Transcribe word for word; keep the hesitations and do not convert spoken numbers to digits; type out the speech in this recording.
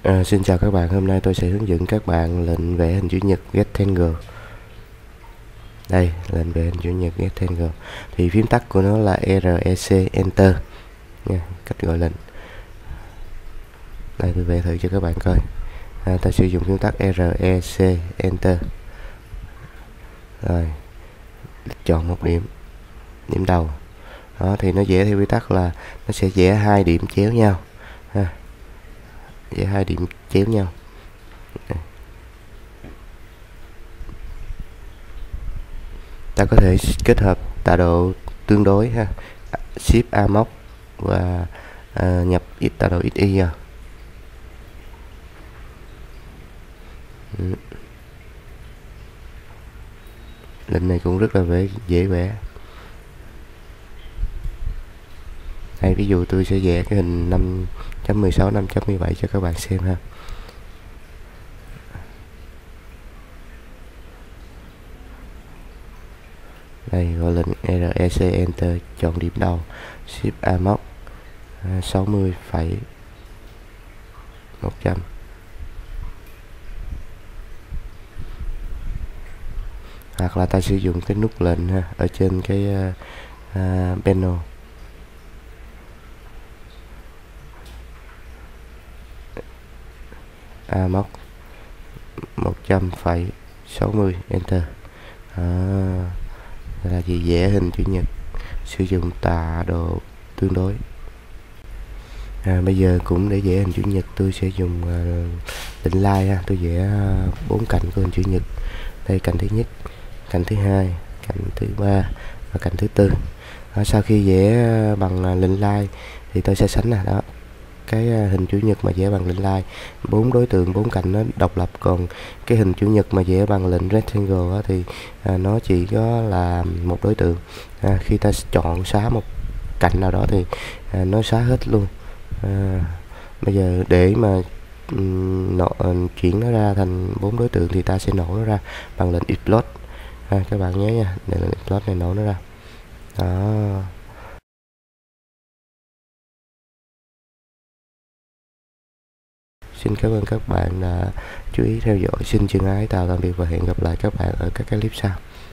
À, xin chào các bạn, hôm nay tôi sẽ hướng dẫn các bạn lệnh vẽ hình chữ nhật rectangle. Đây, lệnh vẽ hình chữ nhật rectangle. Thì phím tắt của nó là rờ e xê Enter nha, cách gọi lệnh. Đây tôi vẽ thử cho các bạn coi. À, ta sử dụng phím tắt rờ e xê Enter. Rồi, chọn một điểm, điểm đầu. Đó, thì nó vẽ theo quy tắc là nó sẽ vẽ hai điểm chéo nhau. Ha. Vẽ hai điểm chéo nhau. Đây. Ta có thể kết hợp tọa độ tương đối ha, shift a móc và à, nhập ít tọa độ xy vào. Ừ. Lệnh này cũng rất là vẽ, dễ vẽ. Đây, ví dụ tôi sẽ vẽ cái hình năm chấm mười sáu, năm chấm mười bảy cho các bạn xem ha. Đây, gọi lệnh rờ e xê Enter, chọn điểm đầu, shift a móc sáu mươi phẩy một trăm. Hoặc là ta sử dụng cái nút lệnh ha, ở trên cái uh, uh, panel. A móc một trăm phẩy sáu mươi Enter. À, là gì vẽ hình chữ nhật sử dụng tọa độ tương đối. À, bây giờ cũng để vẽ hình chữ nhật tôi sẽ dùng uh, định line ha. Tôi vẽ bốn uh, cạnh của hình chữ nhật. Đây, cạnh thứ nhất, cạnh thứ hai, cạnh thứ ba và cạnh thứ tư. À, sau khi vẽ bằng uh, lệnh line thì tôi sẽ sánh nè, đó cái uh, hình chữ nhật mà vẽ bằng lệnh line, bốn đối tượng, bốn cạnh nó độc lập, còn cái hình chữ nhật mà vẽ bằng lệnh rectangle á, thì à, nó chỉ có là một đối tượng. À, khi ta chọn xóa một cạnh nào đó thì à, nó xóa hết luôn. À, bây giờ để mà um, nọ, uh, chuyển nó ra thành bốn đối tượng thì ta sẽ nổ nó ra bằng lệnh explode. À, các bạn nhớ nha, để lệnh explode này nổ nó ra. Đó. Xin cảm ơn các bạn đã chú ý theo dõi. Xin chân ái chào tạm biệt và hẹn gặp lại các bạn ở các cái clip sau.